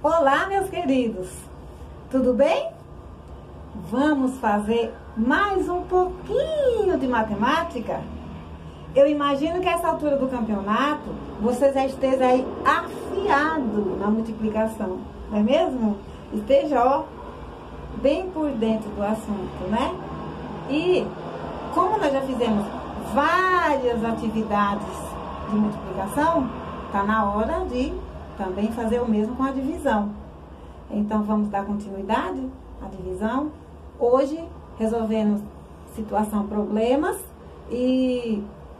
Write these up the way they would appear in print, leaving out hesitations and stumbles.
Olá, meus queridos, tudo bem? Vamos fazer mais um pouquinho de matemática? Eu imagino que a essa altura do campeonato, você já esteja aí afiado na multiplicação, não é mesmo? Esteja, ó, bem por dentro do assunto, né? E como nós já fizemos várias atividades de multiplicação, está na hora de também fazer o mesmo com a divisão. Então vamos dar continuidade à divisão. Hoje resolvendo situação problemas e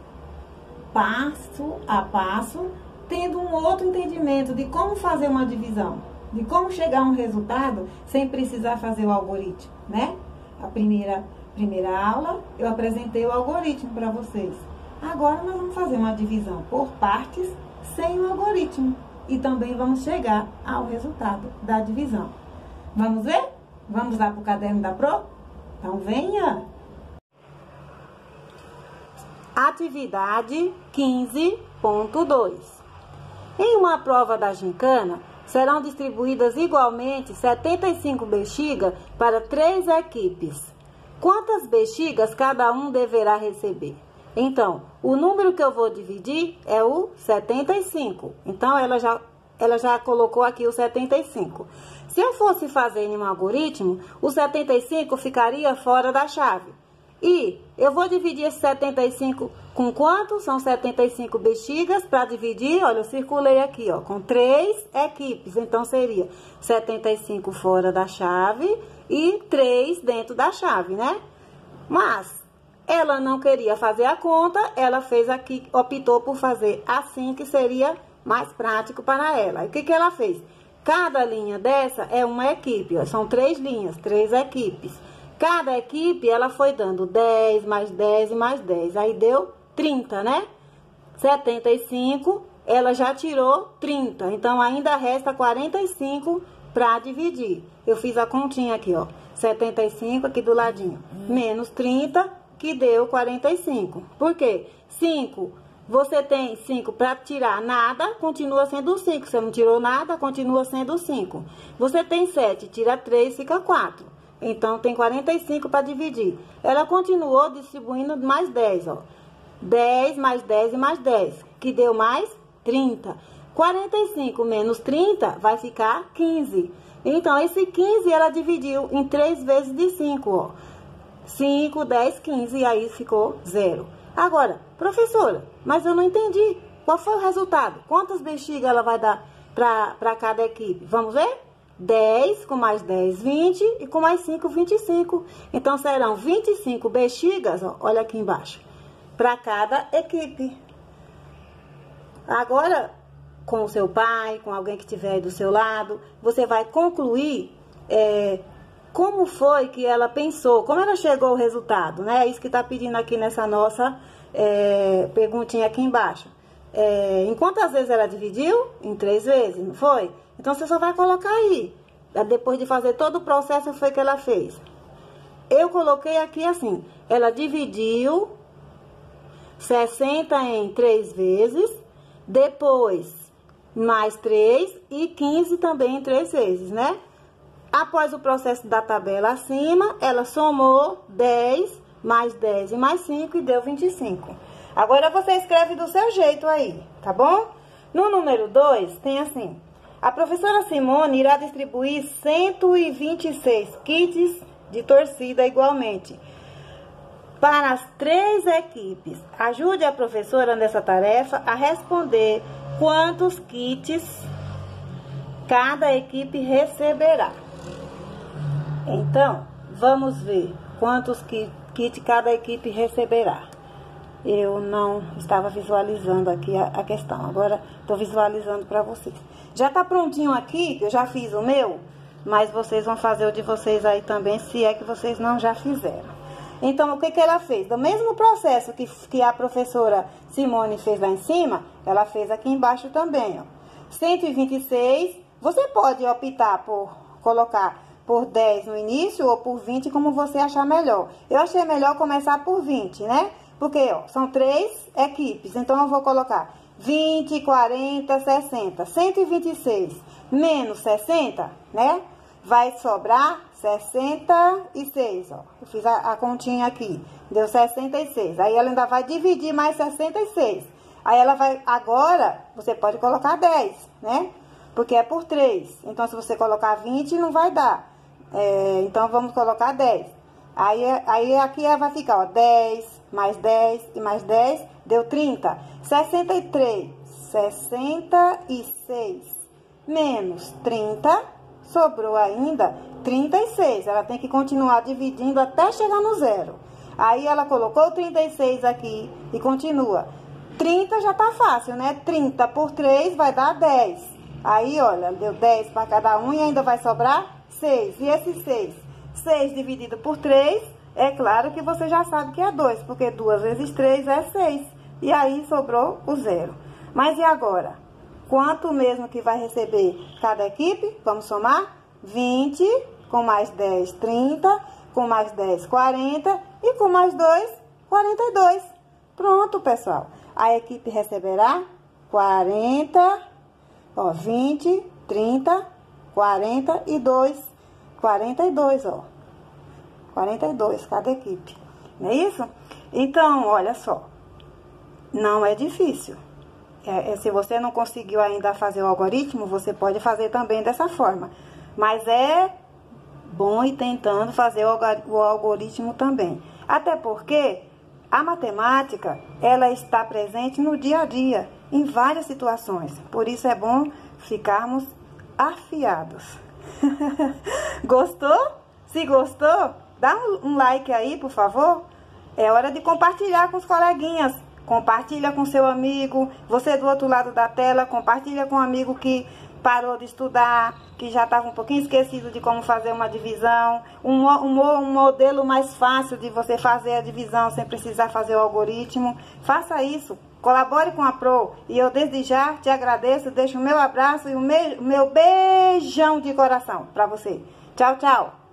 passo a passo, tendo um outro entendimento de como fazer uma divisão, de como chegar a um resultado sem precisar fazer o algoritmo, né? A primeira aula eu apresentei o algoritmo para vocês. Agora nós vamos fazer uma divisão por partes sem o algoritmo. E também vamos chegar ao resultado da divisão. Vamos ver? Vamos lá para o caderno da Pro? Então venha! Atividade 15.2. Em uma prova da gincana, serão distribuídas igualmente 75 bexigas para 3 equipes. Quantas bexigas cada um deverá receber? Então, o número que eu vou dividir é o 75. Então, ela já colocou aqui o 75. Se eu fosse fazer em um algoritmo, o 75 ficaria fora da chave. E eu vou dividir esse 75 com quanto? São 75 bexigas para dividir, olha, eu circulei aqui, ó, com 3 equipes. Então, seria 75 fora da chave e 3 dentro da chave, né? Mas ela não queria fazer a conta, ela fez aqui, optou por fazer assim, que seria mais prático para ela. E o que ela fez? Cada linha dessa é uma equipe, ó, são 3 linhas, 3 equipes. Cada equipe, ela foi dando 10, mais 10 e mais 10. Aí deu 30, né? 75, ela já tirou 30. Então, ainda resta 45 para dividir. Eu fiz a continha aqui, ó. 75 aqui do ladinho. Menos 30, que deu 45. Por quê? 5, você tem 5 para tirar nada, continua sendo 5. Você não tirou nada, continua sendo 5. Você tem 7, tira 3, fica 4. Então, tem 45 para dividir. Ela continuou distribuindo mais 10, ó. 10, mais 10 e mais 10, que deu mais 30. 45 menos 30 vai ficar 15. Então, esse 15 ela dividiu em 3 vezes de 5, ó. 5, 10, 15, e aí ficou 0. Agora, professora, mas eu não entendi. Qual foi o resultado? Quantas bexigas ela vai dar para cada equipe? Vamos ver? 10 com mais 10, 20, e com mais 5, 25. Então, serão 25 bexigas, ó, olha aqui embaixo, para cada equipe. Agora, com o seu pai, com alguém que estiver aí do seu lado, você vai concluir como foi que ela pensou, como ela chegou ao resultado, né? É isso que está pedindo aqui nessa nossa perguntinha aqui embaixo. Em quantas vezes ela dividiu? Em 3 vezes, não foi? Então, você só vai colocar aí. Depois de fazer todo o processo, foi que ela fez. Eu coloquei aqui assim, ela dividiu 60 em 3 vezes, depois mais 3 e 15 também em 3 vezes, né? Após o processo da tabela acima, ela somou 10, mais 10 e mais 5 e deu 25. Agora você escreve do seu jeito aí, tá bom? No número 2, tem assim: a professora Simone irá distribuir 126 kits de torcida igualmente para as 3 equipes. Ajude a professora nessa tarefa a responder quantos kits cada equipe receberá. Então, vamos ver quantos kits cada equipe receberá. Eu não estava visualizando aqui a questão, agora estou visualizando para vocês. Já está prontinho aqui, eu já fiz o meu, mas vocês vão fazer o de vocês aí também, se é que vocês não já fizeram. Então, o que ela fez? Do mesmo processo que a professora Simone fez lá em cima, ela fez aqui embaixo também, ó. 126, você pode optar por colocar por 10 no início ou por 20, como você achar melhor. Eu achei melhor começar por 20, né? Porque, ó, são 3 equipes, então eu vou colocar 20, 40, 60. 126 menos 60, né? Vai sobrar 66, ó. Eu fiz a continha aqui. Deu 66. Aí ela ainda vai dividir mais 66. Aí ela vai... Agora, você pode colocar 10, né? Porque é por 3. Então, se você colocar 20, não vai dar. Então, vamos colocar 10. Aí aqui vai ficar, ó, 10, mais 10 e mais 10, deu 30. 66 menos 30, sobrou ainda 36. Ela tem que continuar dividindo até chegar no zero. Aí ela colocou 36 aqui e continua. 30 já tá fácil, né? 30 por 3 vai dar 10. Aí, olha, deu 10 para cada um e ainda vai sobrar 6. E esse 6? 6 dividido por 3, é claro que você já sabe que é 2, porque 2 vezes 3 é 6. E aí sobrou o zero. Mas e agora? Quanto mesmo que vai receber cada equipe? Vamos somar? 20, com mais 10, 30, com mais 10, 40 e com mais 2, 42. Pronto, pessoal. A equipe receberá 40, ó, 20, 30, 42, 42, ó. 42 cada equipe. Não é isso? Então, olha só. Não é difícil. Se você não conseguiu ainda fazer o algoritmo, você pode fazer também dessa forma. Mas é bom ir tentando fazer o algoritmo também. Até porque a matemática, ela está presente no dia a dia, em várias situações. Por isso é bom ficarmos afiados. Gostou? Se gostou, dá um like aí, por favor. É hora de compartilhar com os coleguinhas. Compartilha com seu amigo. Você do outro lado da tela, compartilha com um amigo que parou de estudar, que já estava um pouquinho esquecido de como fazer uma divisão. Um modelo mais fácil de você fazer a divisão sem precisar fazer o algoritmo. Faça isso. Colabore com a Pro. E eu desde já te agradeço. Deixo o meu abraço e o meu beijão de coração para você. Tchau, tchau.